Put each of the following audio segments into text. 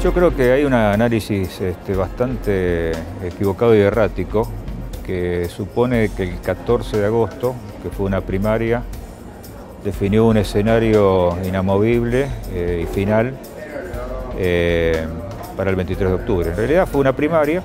Yo creo que hay un análisis bastante equivocado y errático que supone que el 14 de agosto, que fue una primaria, definió un escenario inamovible y final para el 23 de octubre. En realidad fue una primaria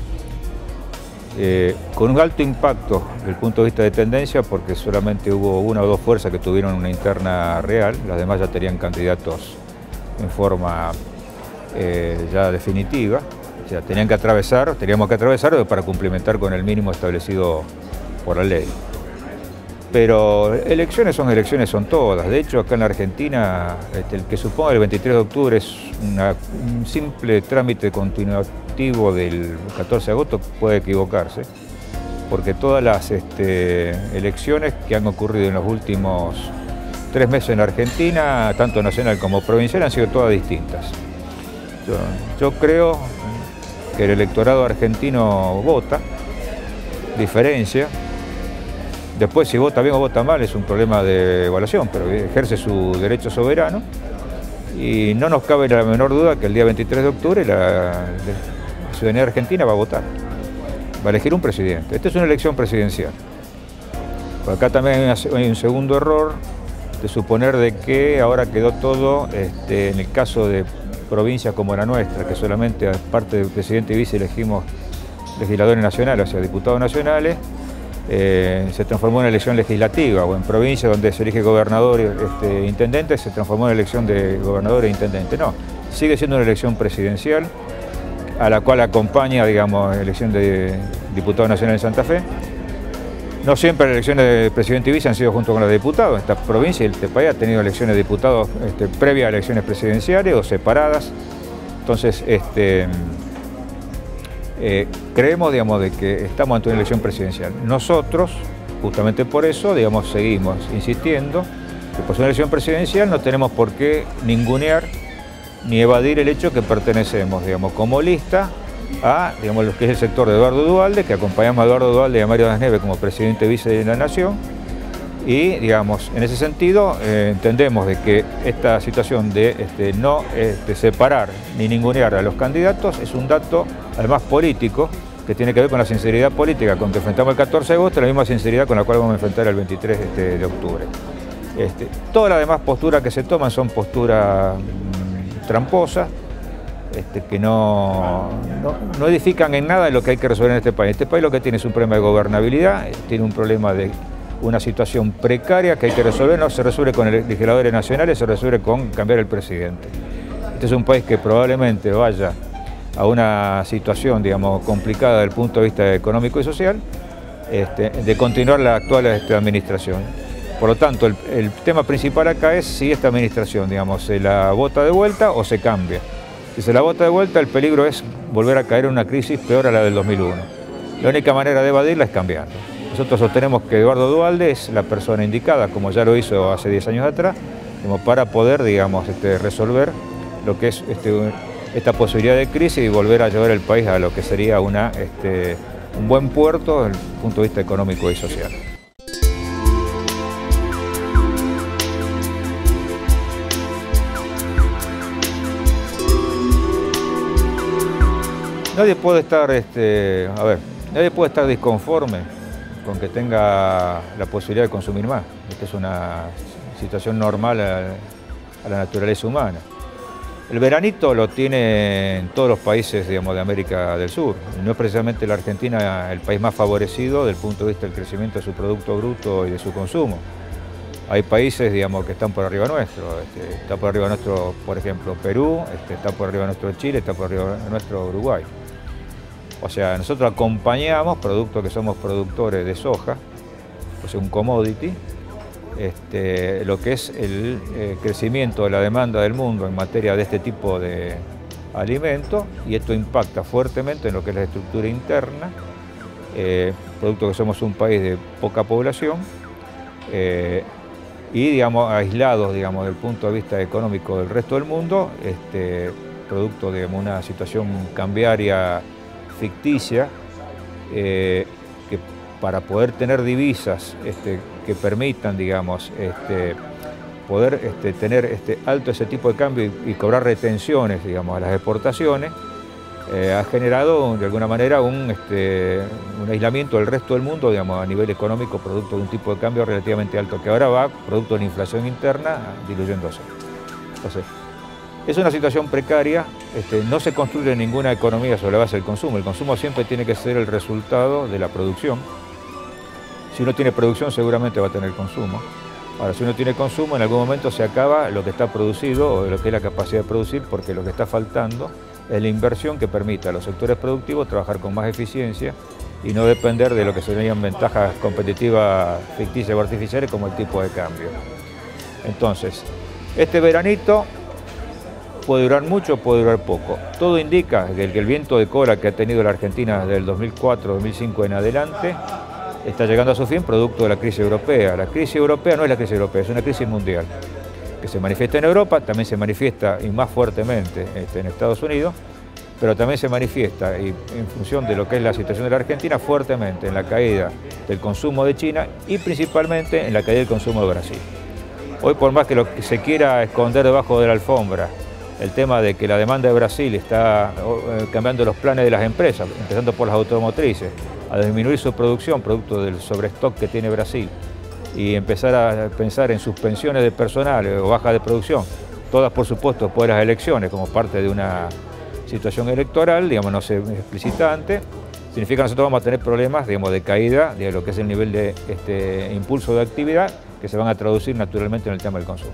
con un alto impacto desde el punto de vista de tendencia, porque solamente hubo una o dos fuerzas que tuvieron una interna real, las demás ya tenían candidatos en forma ya definitiva, o sea, teníamos que atravesar para cumplimentar con el mínimo establecido por la ley. Pero elecciones son todas. De hecho, acá en la Argentina, el que suponga el 23 de octubre es un simple trámite continuativo del 14 de agosto puede equivocarse, porque todas las elecciones que han ocurrido en los últimos 3 meses en Argentina, tanto nacional como provincial, han sido todas distintas. Yo creo que el electorado argentino vota, diferencia. Después, si vota bien o vota mal, es un problema de evaluación, pero ejerce su derecho soberano. Y no nos cabe la menor duda que el día 23 de octubre la ciudadanía argentina va a votar. Va a elegir un presidente. Esta es una elección presidencial. Por acá también hay un segundo error de suponer de que ahora quedó todo, en el caso de provincias como la nuestra, que solamente aparte del presidente y vice elegimos legisladores nacionales, o sea, diputados nacionales, se transformó en una elección legislativa, o en provincias donde se elige gobernador e intendente, se transformó en elección de gobernador e intendente. No, sigue siendo una elección presidencial, a la cual acompaña, digamos, elección de diputado nacional en Santa Fe. No siempre las elecciones de presidente y vice han sido junto con las de diputados. Esta provincia y este país ha tenido elecciones de diputados previas a elecciones presidenciales o separadas. Entonces, creemos, digamos, de que estamos ante una elección presidencial. Nosotros, justamente por eso, digamos, seguimos insistiendo que por ser una elección presidencial no tenemos por qué ningunear ni evadir el hecho que pertenecemos, digamos, como lista a, digamos, lo que es el sector de Eduardo Duhalde, que acompañamos a Eduardo Duhalde y a Mario Das Neves como presidente y vice de la Nación. Y, digamos, en ese sentido, entendemos de que esta situación de no separar ni ningunear a los candidatos es un dato, además, político, que tiene que ver con la sinceridad política con que enfrentamos el 14 de agosto, la misma sinceridad con la cual vamos a enfrentar el 23 de octubre. Todas las demás posturas que se toman son posturas tramposas, que no edifican en nada de lo que hay que resolver en este país. Este país lo que tiene es un problema de gobernabilidad, tiene un problema de una situación precaria que hay que resolver, no se resuelve con legisladores nacionales, se resuelve con cambiar el presidente. Este es un país que probablemente vaya a una situación, digamos, complicada desde el punto de vista económico y social, de continuar la actual administración. Por lo tanto, el tema principal acá es si esta administración, digamos, se la vota de vuelta o se cambia. Si se la vota de vuelta, el peligro es volver a caer en una crisis peor a la del 2001. La única manera de evadirla es cambiando. Nosotros sostenemos que Eduardo Duhalde es la persona indicada, como ya lo hizo hace 10 años atrás, como para poder, digamos, resolver lo que es esta posibilidad de crisis y volver a llevar el país a lo que sería un buen puerto desde el punto de vista económico y social. Nadie puede estar, nadie puede estar disconforme con que tenga la posibilidad de consumir más. Esta es una situación normal a la naturaleza humana. El veranito lo tiene en todos los países, digamos, de América del Sur. No es precisamente la Argentina el país más favorecido desde el punto de vista del crecimiento de su Producto Bruto y de su consumo. Hay países, digamos, que están por arriba nuestro. Está por arriba nuestro, por ejemplo, Perú, está por arriba nuestro Chile, está por arriba nuestro Uruguay. O sea, nosotros acompañamos, producto que somos productores de soja, o sea, un commodity, lo que es el crecimiento de la demanda del mundo en materia de este tipo de alimentos, y esto impacta fuertemente en lo que es la estructura interna, producto que somos un país de poca población, y, digamos, aislados, digamos, del punto de vista económico del resto del mundo, producto de una situación cambiaria ficticia, que para poder tener divisas que permitan, digamos, poder tener alto ese tipo de cambio y cobrar retenciones, digamos, a las exportaciones, ha generado de alguna manera un aislamiento del resto del mundo, digamos, a nivel económico, producto de un tipo de cambio relativamente alto, que ahora va, producto de la inflación interna, diluyéndose. Entonces, es una situación precaria, no se construye ninguna economía sobre la base del consumo. El consumo siempre tiene que ser el resultado de la producción. Si uno tiene producción, seguramente va a tener consumo. Ahora, si uno tiene consumo, en algún momento se acaba lo que está producido o lo que es la capacidad de producir, porque lo que está faltando es la inversión que permita a los sectores productivos trabajar con más eficiencia y no depender de lo que serían ventajas competitivas ficticias o artificiales como el tipo de cambio. Entonces, este veranito puede durar mucho, puede durar poco. Todo indica que el viento de cola que ha tenido la Argentina desde el 2004-2005 en adelante está llegando a su fin producto de la crisis europea. La crisis europea no es la crisis europea, es una crisis mundial que se manifiesta en Europa, también se manifiesta y más fuertemente en Estados Unidos, pero también se manifiesta, y en función de lo que es la situación de la Argentina, fuertemente en la caída del consumo de China y principalmente en la caída del consumo de Brasil. Hoy, por más que lo que se quiera esconder debajo de la alfombra, el tema de que la demanda de Brasil está cambiando los planes de las empresas, empezando por las automotrices, a disminuir su producción, producto del sobrestock que tiene Brasil, y empezar a pensar en suspensiones de personal o baja de producción, todas por supuesto después de las elecciones, como parte de una situación electoral, digamos, no se explicita antes, significa que nosotros vamos a tener problemas, digamos, de caída de lo que es el nivel de impulso de actividad, que se van a traducir naturalmente en el tema del consumo.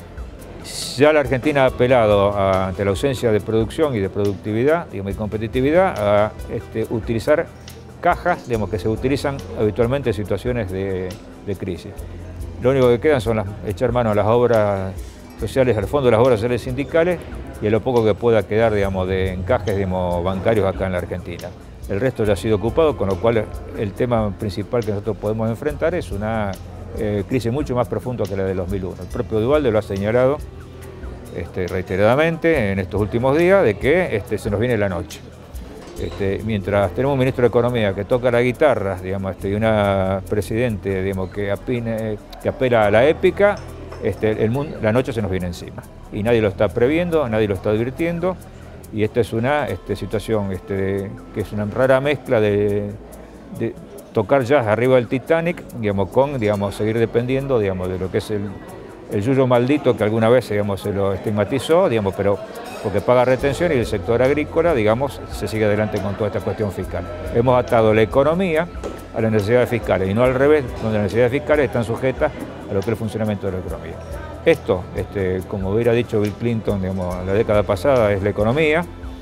Ya la Argentina ha apelado ante la ausencia de producción y de productividad, digamos, y competitividad, a utilizar cajas, digamos, que se utilizan habitualmente en situaciones de crisis. Lo único que quedan son echar mano a las obras sociales, al fondo de las obras sociales sindicales y a lo poco que pueda quedar, digamos, de encajes, digamos, bancarios acá en la Argentina. El resto ya ha sido ocupado, con lo cual el tema principal que nosotros podemos enfrentar es una crisis mucho más profunda que la de 2001. El propio Duhalde lo ha señalado reiteradamente en estos últimos días, de que se nos viene la noche. Mientras tenemos un ministro de Economía que toca la guitarra, digamos, y una presidente, digamos, que apela a la épica, la noche se nos viene encima. Y nadie lo está previendo, nadie lo está advirtiendo, y esta es una situación que es una rara mezcla de tocar jazz arriba del Titanic, digamos, con, digamos, seguir dependiendo, digamos, de lo que es el yuyo maldito que alguna vez, digamos, se lo estigmatizó, digamos, pero porque paga retención y el sector agrícola, digamos, se sigue adelante con toda esta cuestión fiscal. Hemos atado la economía a las necesidades fiscales y no al revés, donde las necesidades fiscales están sujetas a lo que es el funcionamiento de la economía. Esto, como hubiera dicho Bill Clinton, digamos, la década pasada, es la economía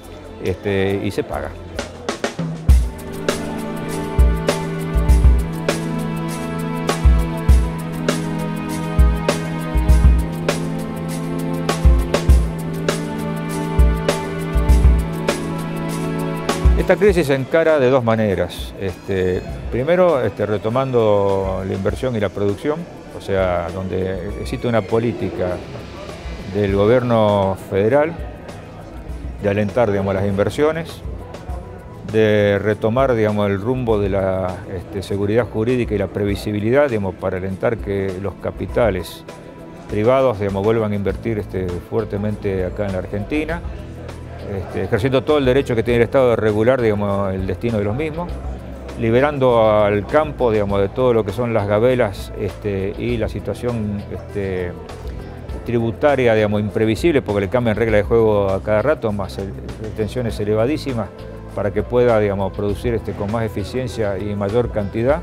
y se paga. Esta crisis se encara de dos maneras. Primero, retomando la inversión y la producción, o sea, donde existe una política del gobierno federal de alentar, digamos, las inversiones, de retomar, digamos, el rumbo de la seguridad jurídica y la previsibilidad, digamos, para alentar que los capitales privados, digamos, vuelvan a invertir fuertemente acá en la Argentina, ejerciendo todo el derecho que tiene el Estado de regular, digamos, el destino de los mismos, liberando al campo, digamos, de todo lo que son las gabelas y la situación tributaria, digamos, imprevisible, porque le cambian reglas de juego a cada rato, más tensiones elevadísimas, para que pueda, digamos, producir con más eficiencia y mayor cantidad,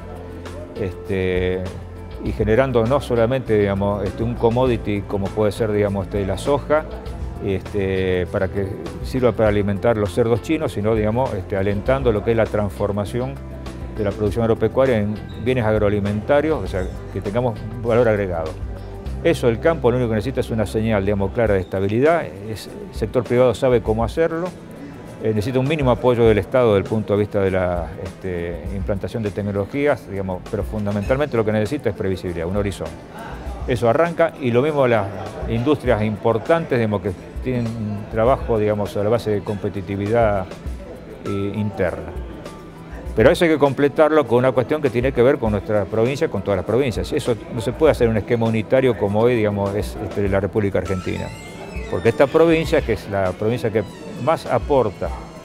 y generando no solamente, digamos, un commodity como puede ser, digamos, la soja, para que sirva para alimentar los cerdos chinos, sino, digamos, alentando lo que es la transformación de la producción agropecuaria en bienes agroalimentarios, o sea, que tengamos valor agregado. Eso el campo lo único que necesita es una señal, digamos, clara de estabilidad. El sector privado sabe cómo hacerlo, necesita un mínimo apoyo del Estado desde el punto de vista de la implantación de tecnologías, digamos, pero fundamentalmente lo que necesita es previsibilidad, un horizonte. Eso arranca, y lo mismo las industrias importantes, digamos, que tienen trabajo, digamos, a la base de competitividad interna. Pero eso hay que completarlo con una cuestión que tiene que ver con nuestra provincia, con todas las provincias. Eso no se puede hacer un esquema unitario como hoy, digamos, es la República Argentina. Porque esta provincia, que es la provincia que más aporta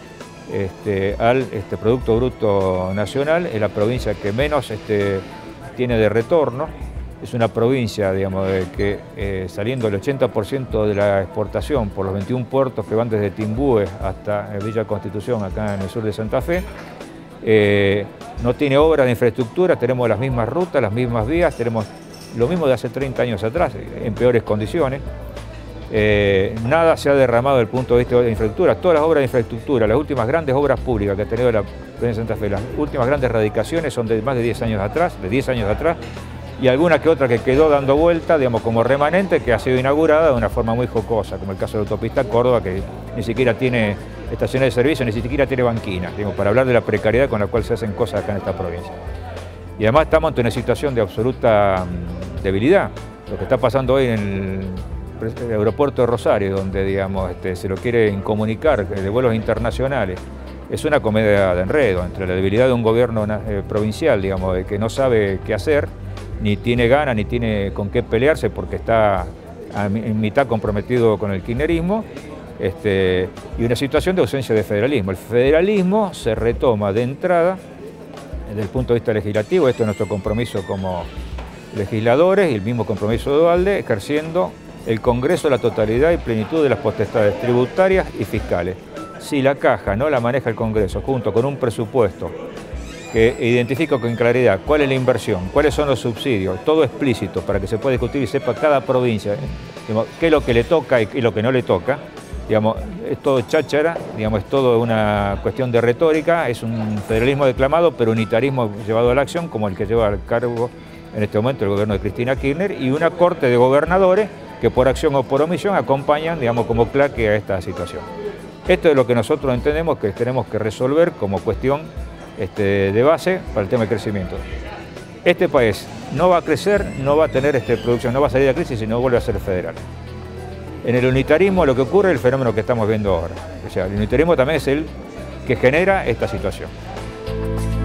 al Producto Bruto Nacional, es la provincia que menos tiene de retorno. Es una provincia, digamos, que saliendo el 80% de la exportación por los 21 puertos que van desde Timbúes hasta Villa Constitución, acá en el sur de Santa Fe, no tiene obra de infraestructura, tenemos las mismas rutas, las mismas vías, tenemos lo mismo de hace 30 años atrás, en peores condiciones. Nada se ha derramado desde el punto de vista de infraestructura. Todas las obras de infraestructura, las últimas grandes obras públicas que ha tenido la provincia de Santa Fe, las últimas grandes radicaciones son de más de 10 años atrás, y alguna que otra que quedó dando vuelta, digamos, como remanente, que ha sido inaugurada de una forma muy jocosa, como el caso de la autopista Córdoba, que ni siquiera tiene estaciones de servicio, ni siquiera tiene banquinas, digamos, para hablar de la precariedad con la cual se hacen cosas acá en esta provincia. Y además estamos ante una situación de absoluta debilidad. Lo que está pasando hoy en el aeropuerto de Rosario, donde, digamos, se lo quiere incomunicar de vuelos internacionales, es una comedia de enredo entre la debilidad de un gobierno provincial, digamos, que no sabe qué hacer, ni tiene ganas, ni tiene con qué pelearse porque está en mitad comprometido con el kirchnerismo, y una situación de ausencia de federalismo. El federalismo se retoma de entrada desde el punto de vista legislativo, esto es nuestro compromiso como legisladores y el mismo compromiso de Duhalde, ejerciendo el Congreso la totalidad y plenitud de las potestades tributarias y fiscales. Si la caja no la maneja el Congreso junto con un presupuesto que identifica con claridad cuál es la inversión, cuáles son los subsidios, todo explícito para que se pueda discutir y sepa cada provincia, digamos, qué es lo que le toca y lo que no le toca, digamos, es todo cháchara, digamos, es todo una cuestión de retórica, es un federalismo declamado, pero unitarismo llevado a la acción, como el que lleva al cargo en este momento el gobierno de Cristina Kirchner, y una corte de gobernadores que por acción o por omisión acompañan, digamos, como claque a esta situación. Esto es lo que nosotros entendemos que tenemos que resolver como cuestión de base para el tema del crecimiento. Este país no va a crecer, no va a tener producción, no va a salir de la crisis si no vuelve a ser federal. En el unitarismo lo que ocurre es el fenómeno que estamos viendo ahora. O sea, el unitarismo también es el que genera esta situación.